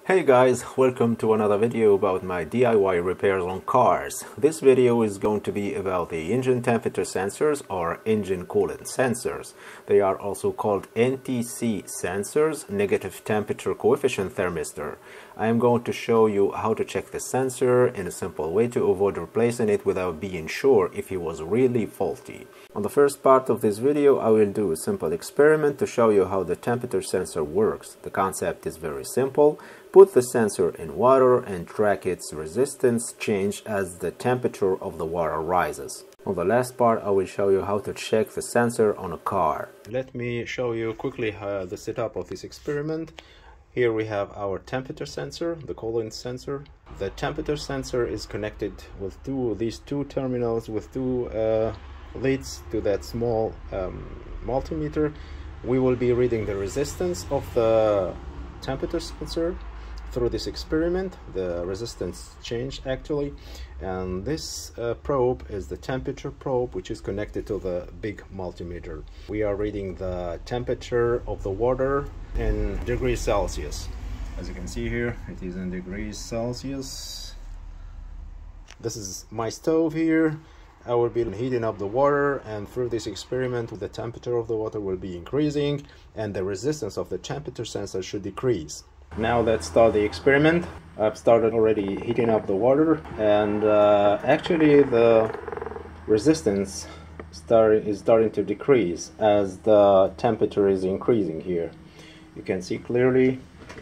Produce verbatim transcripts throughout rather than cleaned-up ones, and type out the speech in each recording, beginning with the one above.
Hey guys, welcome to another video about my D I Y repairs on cars. This video is going to be about the engine temperature sensors or engine coolant sensors. They are also called N T C sensors, negative temperature coefficient thermistor. I am going to show you how to check the sensor in a simple way to avoid replacing it without being sure if it was really faulty. On the first part of this video, I will do a simple experiment to show you how the temperature sensor works. The concept is very simple. Put the sensor in water and track its resistance change as the temperature of the water rises. On the last part, I will show you how to check the sensor on a car. Let me show you quickly uh, the setup of this experiment. Here we have our temperature sensor, the coolant sensor. The temperature sensor is connected with two of these two terminals with two uh, leads to that small um, multimeter. We will be reading the resistance of the temperature sensor through this experiment, the resistance change actually, and this uh, probe is the temperature probe, which is connected to the big multimeter. We are reading the temperature of the water in degrees Celsius. As you can see here, it is in degrees Celsius. This is my stove here. I will be heating up the water, and through this experiment the temperature of the water will be increasing and the resistance of the temperature sensor should decrease. Now let's start the experiment. I've started already heating up the water, and uh, actually the resistance start, is starting to decrease as the temperature is increasing here. You can see clearly.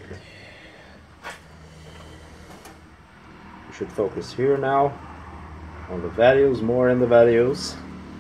You should focus here now on the values, more in the values.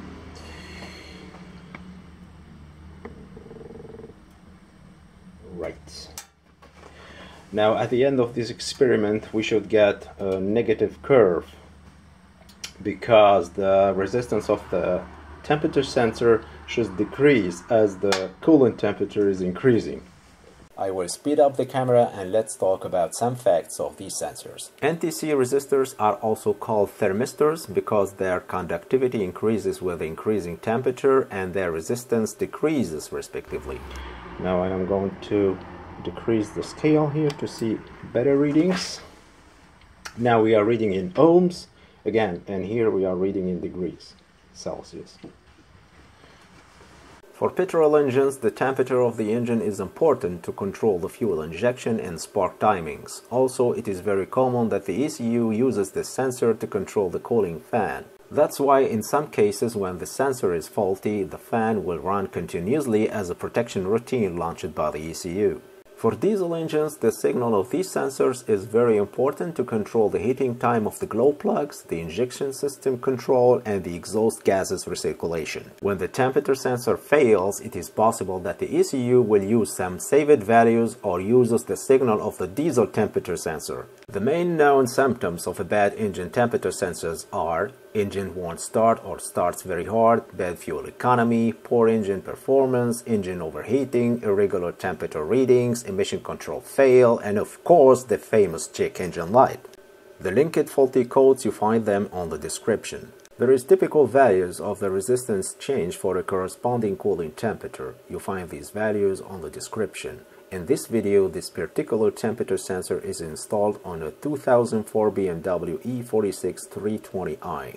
Right. Now at the end of this experiment we should get a negative curve because the resistance of the temperature sensor should decrease as the coolant temperature is increasing. I will speed up the camera and let's talk about some facts of these sensors. N T C resistors are also called thermistors because their conductivity increases with increasing temperature and their resistance decreases respectively. Now I am going to decrease the scale here to see better readings. Now we are reading in ohms again, and here we are reading in degrees Celsius. For petrol engines, the temperature of the engine is important to control the fuel injection and spark timings. Also, it is very common that the E C U uses this sensor to control the cooling fan. That's why in some cases when the sensor is faulty, the fan will run continuously as a protection routine launched by the E C U. For diesel engines, the signal of these sensors is very important to control the heating time of the glow plugs, the injection system control, and the exhaust gases recirculation. When the temperature sensor fails, it is possible that the E C U will use some saved values or uses the signal of the diesel temperature sensor. The main known symptoms of a bad engine temperature sensors are engine won't start or starts very hard, bad fuel economy, poor engine performance, engine overheating, irregular temperature readings, emission control fail, and of course the famous check engine light. The linked faulty codes, you find them on the description. There is typical values of the resistance change for a corresponding cooling temperature. You find these values on the description. In this video, this particular temperature sensor is installed on a two thousand four B M W E forty-six three twenty i.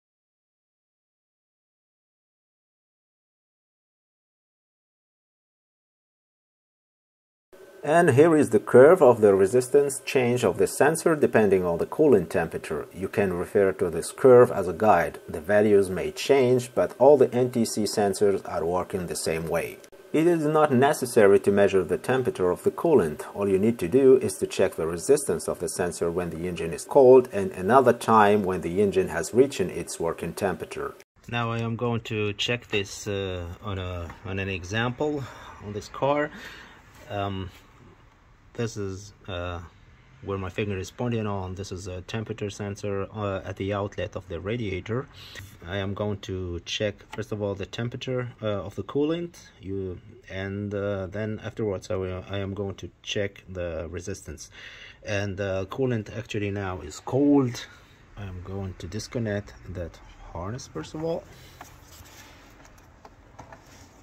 And here is the curve of the resistance change of the sensor depending on the coolant temperature. You can refer to this curve as a guide. The values may change, but all the N T C sensors are working the same way. It is not necessary to measure the temperature of the coolant. All you need to do is to check the resistance of the sensor when the engine is cold and another time when the engine has reached its working temperature. Now I am going to check this uh, on, a, on an example on this car. Um, this is uh, where my finger is pointing on. This is a temperature sensor uh, at the outlet of the radiator. I am going to check first of all the temperature uh, of the coolant, you, and uh, then afterwards I, will, I am going to check the resistance. And the coolant actually now is cold. I am going to disconnect that harness first of all.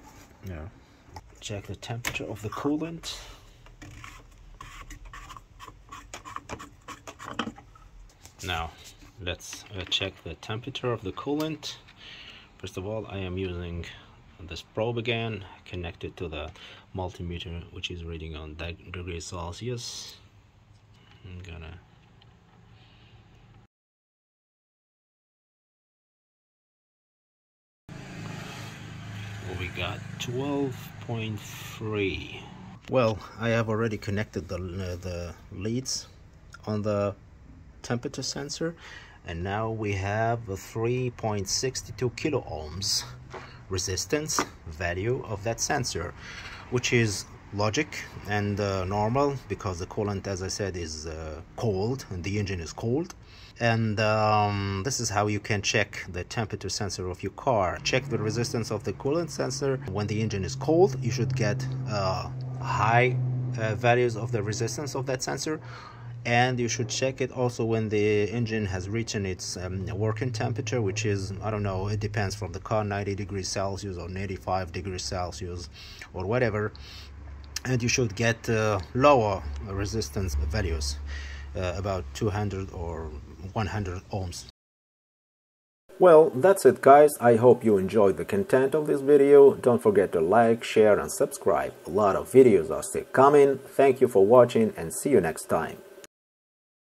Yeah. Check the temperature of the coolant. Now let's uh, check the temperature of the coolant. First of all, I am using this probe again, connected to the multimeter, which is reading on degrees Celsius. I'm gonna we got twelve point three. Well, I have already connected the, uh, the leads on the temperature sensor, and now we have a three point six two kilo ohms resistance value of that sensor, which is logic and uh, normal, because the coolant, as I said, is uh, cold and the engine is cold. And um, this is how you can check the temperature sensor of your car. Check the resistance of the coolant sensor. When the engine is cold, you should get uh, high uh, values of the resistance of that sensor, and you should check it also when the engine has reached its um, working temperature, which is, I don't know, it depends from the car, ninety degrees Celsius or ninety-five degrees Celsius or whatever. And you should get uh, lower resistance values, uh, about two hundred or one hundred ohms. Well, that's it, guys. I hope you enjoyed the content of this video. Don't forget to like, share and subscribe. A lot of videos are still coming. Thank you for watching and see you next time.